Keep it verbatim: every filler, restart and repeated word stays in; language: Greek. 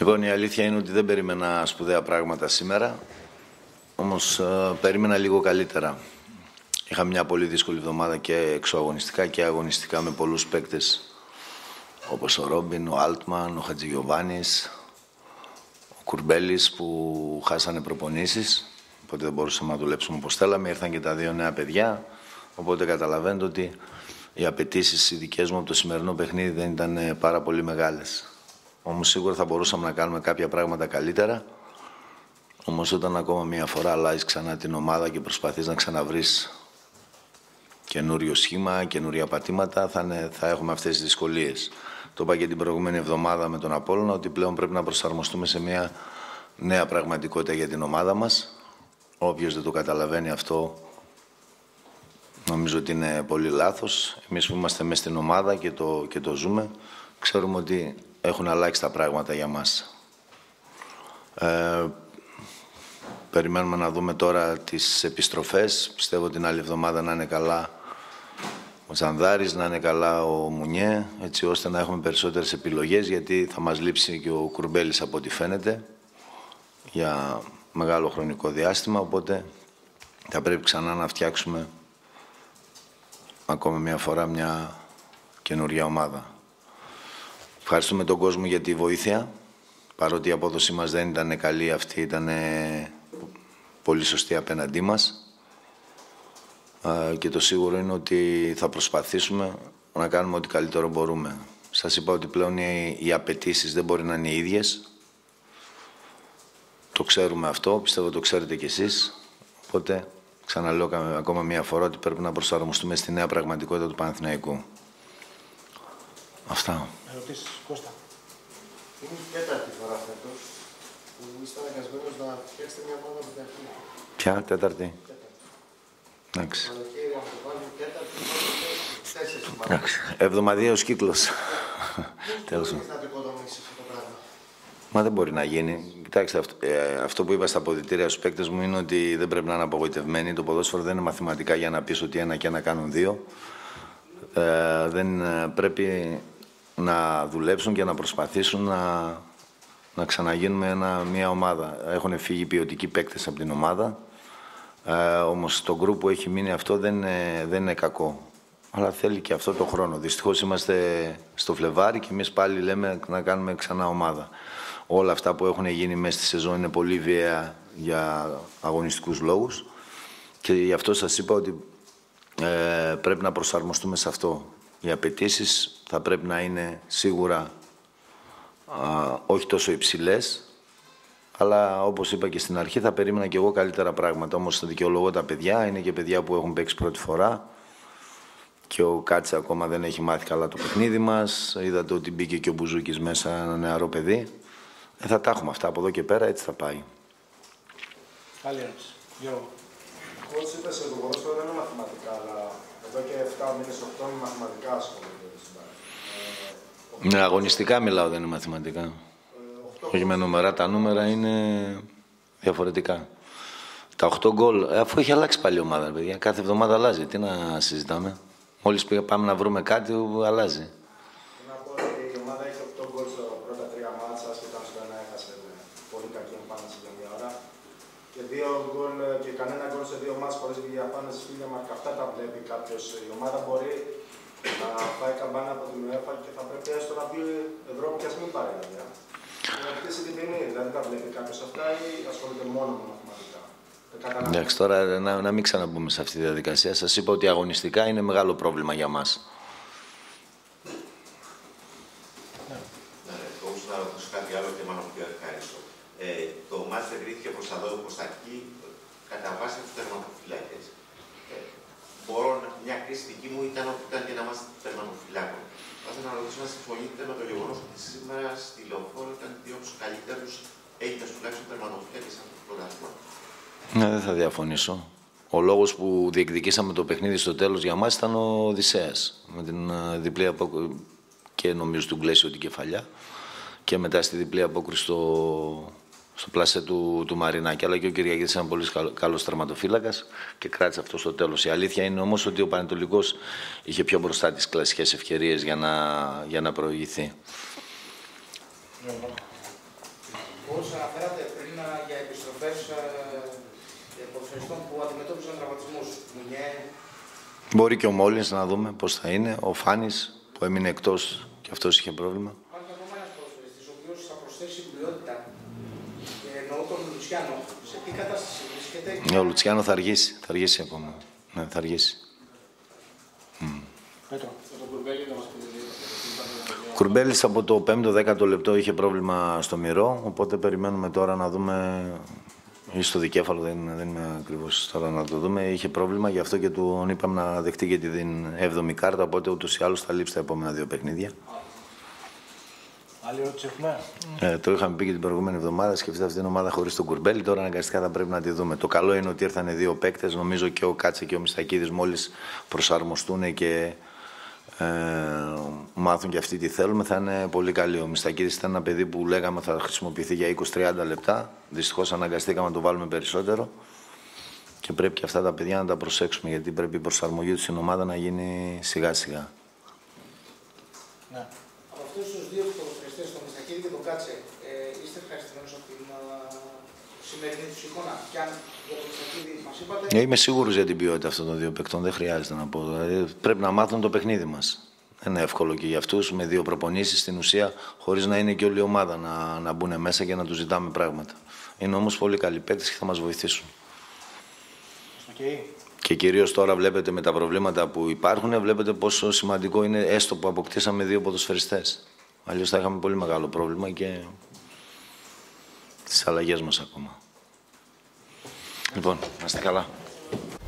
Λοιπόν, η αλήθεια είναι ότι δεν περίμενα σπουδαία πράγματα σήμερα, όμως ε, περίμενα λίγο καλύτερα. Είχα μια πολύ δύσκολη εβδομάδα και εξωαγωνιστικά και αγωνιστικά με πολλούς παίκτες, όπως ο Ρόμπιν, ο Άλτμαν, ο Χατζηγιοβάνης, ο Κουρμπέλης που χάσανε προπονήσεις, οπότε δεν μπορούσαμε να δουλέψουμε όπως θέλαμε. Ήρθαν και τα δύο νέα παιδιά, οπότε καταλαβαίνετε ότι οι απαιτήσεις οι δικές μου από το σημερινό παιχνίδι δεν ήταν πάρα πολύ μεγάλες. Όμως σίγουρα θα μπορούσαμε να κάνουμε κάποια πράγματα καλύτερα. Όμως όταν ακόμα μία φορά αλλάζεις ξανά την ομάδα και προσπαθείς να ξαναβρεις καινούριο σχήμα, καινούρια πατήματα, θα, είναι, θα έχουμε αυτές τις δυσκολίες. Το είπα και την προηγούμενη εβδομάδα με τον Απόλλωνα ότι πλέον πρέπει να προσαρμοστούμε σε μια νέα πραγματικότητα για την ομάδα μας. Όποιος δεν το καταλαβαίνει αυτό, νομίζω ότι είναι πολύ λάθος. Εμείς που είμαστε μέσα στην ομάδα και το, και το ζούμε, ξέρουμε ότι έχουν αλλάξει τα πράγματα για μας. Ε, περιμένουμε να δούμε τώρα τις επιστροφές. Πιστεύω την άλλη εβδομάδα να είναι καλά ο Ζανδάρης, να είναι καλά ο Μουνιέ, έτσι ώστε να έχουμε περισσότερες επιλογές, γιατί θα μας λείψει και ο Κουρμπέλης από ό,τι φαίνεται για μεγάλο χρονικό διάστημα, οπότε θα πρέπει ξανά να φτιάξουμε ακόμα μια φορά μια καινούρια ομάδα. Ευχαριστούμε τον κόσμο για τη βοήθεια, παρότι η απόδοσή μας δεν ήταν καλή, αυτή ήταν πολύ σωστή απέναντί μας. Και το σίγουρο είναι ότι θα προσπαθήσουμε να κάνουμε ό,τι καλύτερο μπορούμε. Σας είπα ότι πλέον οι, οι απαιτήσεις δεν μπορεί να είναι οι ίδιες. Το ξέρουμε αυτό, πιστεύω το ξέρετε κι εσείς. Οπότε ξαναλέω ακόμα μία φορά ότι πρέπει να προσαρμοστούμε στη νέα πραγματικότητα του Παναθηναϊκού. Αυτά. Ερωτήσεις, Κώστα. Είναι η τέταρτη φορά φέτος που είστε αναγκασμένος να φτιάξετε μια ομάδα από την αρχή. Ποια, τέταρτη. Εντάξει. Εβδομαδιαίος κύκλος. Τέλος. Μα δεν μπορεί να γίνει. Κοιτάξτε, αυτό, ε, αυτό που είπα στα αποδυτήρια στους παίκτες μου είναι ότι δεν πρέπει να είναι απογοητευμένοι. Το ποδόσφαιρο δεν είναι μαθηματικά για να πεις ότι ένα και ένα κάνουν δύο. Ε, δεν ε, πρέπει να δουλέψουν και να προσπαθήσουν να, να ξαναγίνουμε ένα, μια ομάδα. Έχουν φύγει ποιοτικοί παίκτες από την ομάδα. Ε, όμως το γκρουπ που έχει μείνει αυτό δεν είναι, δεν είναι κακό. Αλλά θέλει και αυτό το χρόνο. Δυστυχώς είμαστε στο Φλεβάρι και εμείς πάλι λέμε να κάνουμε ξανά ομάδα. Όλα αυτά που έχουν γίνει μέσα στη σεζόν είναι πολύ βία για αγωνιστικούς λόγους και γι' αυτό σας είπα ότι ε, πρέπει να προσαρμοστούμε σε αυτό. Οι απαιτήσεις θα πρέπει να είναι σίγουρα α, όχι τόσο υψηλές, αλλά όπως είπα και στην αρχή θα περίμενα και εγώ καλύτερα πράγματα. Όμως θα δικαιολογώ τα παιδιά, είναι και παιδιά που έχουν παίξει πρώτη φορά και ο Κάτσε ακόμα δεν έχει μάθει καλά το παιχνίδι μας. Είδατε ότι μπήκε και ο Μπουζούκης μέσα, ένα νεαρό παιδί. Ε, θα τα έχουμε αυτά από εδώ και πέρα, έτσι θα πάει. Άλλη ερώτηση. Γιώργο. Όπως είπες, το ποδόσφαιρο δεν είναι μαθηματικά, αλλά εδώ και επτά μήνες, οκτώ με μαθηματικά ασχολούνται. Ναι, αγωνιστικά μιλάω, δεν είναι μαθηματικά. Όχι με νούμερα, τα νούμερα είναι διαφορετικά. Τα οκτώ γκολ, αφού έχει αλλάξει πάλι η ομάδα, παιδιά. Κάθε εβδομάδα αλλάζει. Τι να συζητάμε. Μόλις πάμε να βρούμε κάτι, αλλάζει. Να πω ότι η ομάδα έχει οκτώ γκολ στα πρώτα τρία μάτσα, ασχετά στο ένα έχασε με πολύ κακή εμφάνιση για μια ώρα. Και, δύο γκολ, και κανένα γκολ σε δύο μάτς χωρίς διαφάνειες φίλια μαρκα. Αυτά τα βλέπει κάποιος. Η ομάδα μπορεί να πάει καμπάνα από την UEFA και θα πρέπει έστω να πει Ευρώπη και ας μην πάρει παιδιά. Να χτίσει την ποινή, δηλαδή τα βλέπει κάποιος αυτά ή ασχολείται μόνο με μαθηματικά. Εντάξει, τώρα να, να μην ξαναμπούμε σε αυτή τη διαδικασία. Σας είπα ότι αγωνιστικά είναι μεγάλο πρόβλημα για μας. Εγώ ήθελα να ρωτήσω κάτι άλλο και μάλλον πιο ευχάριστο. Ε, το μάτς δεν κρίθηκε προς τα δω, προς τα εκεί, κατά βάση τους τερματοφυλάκες. Ε, μπορώ, μια κρίση δική μου ήταν ότι ήταν και ένα μάτς τερματοφυλάκων. Θα ήθελα να ρωτήσω να συμφωνείτε με το γεγονός ότι σήμερα στη Λεωφόρο ήταν δύο από τους καλύτερους Έλληνες τουλάχιστον τερματοφυλάκες από το πρωτάθλημα. Ναι, δεν θα διαφωνήσω. Ο λόγος που διεκδικήσαμε το παιχνίδι στο τέλος για μας ήταν ο Οδυσσέας. Με την διπλή απόκριση και νομίζω του Γκλέσιο την κεφαλιά και μετά στη διπλή απόκριση στο, στο πλασέ του, του Μαρινάκη. Αλλά και ο Κυριακίδης ήταν πολύ καλός τερματοφύλακας και κράτησε αυτό στο τέλος. Η αλήθεια είναι όμως ότι ο Πανετολικός είχε πιο μπροστά τις κλασικές ευκαιρίες για να, για να προηγηθεί. Μπορεί και ο Μόλινς να δούμε πώς θα είναι. Ο Φάνης που έμεινε εκτός και αυτός είχε πρόβλημα. Υπάρχει ακόμα ένας πρόσφερης, ο οποίος θα προσθέσει ποιότητα. Και εννοώ τον Λουτσιάνο. Σε τι κατάσταση βρίσκεται? Ο Λουτσιάνο θα αργήσει. Θα αργήσει ακόμα. Ναι, θα αργήσει. Mm. Πέτρο. Ο Κουρμπέλης από το πέμπτο δέκατο λεπτό είχε πρόβλημα στο μυρό, οπότε περιμένουμε τώρα να δούμε, ή στο δικέφαλο, δεν, δεν είμαι ακριβώς τώρα να το δούμε, είχε πρόβλημα, γι' αυτό και του είπαμε να δεχτεί και την έβδομη κάρτα, οπότε ούτως ή άλλως θα λείψει τα επόμενα δύο παιχνίδια. Άλλη ερώτηση έχουμε? Ε, το είχαμε πει και την προηγούμενη εβδομάδα. Σκεφτείτε αυτή την ομάδα χωρίς τον Κουρμπέλη. Τώρα αναγκαστικά θα πρέπει να τη δούμε. Το καλό είναι ότι ήρθαν δύο παίκτες. Νομίζω και ο Κάτσε και ο Μιστακίδης μόλις προσαρμοστούν και ε, μάθουν και αυτοί τι θέλουμε, θα είναι πολύ καλή. Ο Μιστακίδης ήταν ένα παιδί που λέγαμε θα χρησιμοποιηθεί για είκοσι με τριάντα λεπτά. Δυστυχώς αναγκαστήκαμε να το βάλουμε περισσότερο. Και πρέπει και αυτά τα παιδιά να τα προσέξουμε, γιατί πρέπει η προσαρμογή του στην ομάδα να γίνει σιγά σιγά. Ναι. Από αυτούς τους δύο ποδοσφαιριστές, τον Μιστακίδη και τον Κάτσε, ε, είστε ευχαριστημένος από την uh, σημερινή τους εικόνα? Και αν για τον Μιστακίδη μας είπατε... Ε, είμαι σίγουρος για την ποιότητα αυτών των δύο παικτών, δεν χρειάζεται να πω. Ε, πρέπει να μάθουν το παιχνίδι μας. Δεν είναι εύκολο και για αυτούς με δύο προπονήσεις στην ουσία, χωρίς να είναι και όλη η ομάδα να, να μπουν μέσα και να τους ζητάμε πράγματα. Είναι όμως πολύ καλοί παίκτες και θα μας βοηθήσουν. Okay. Και κυρίως τώρα βλέπετε με τα προβλήματα που υπάρχουν, βλέπετε πόσο σημαντικό είναι έστω που αποκτήσαμε δύο ποδοσφαιριστές. Αλλιώς θα είχαμε πολύ μεγάλο πρόβλημα και τις αλλαγές μας ακόμα. Λοιπόν, να είστε καλά.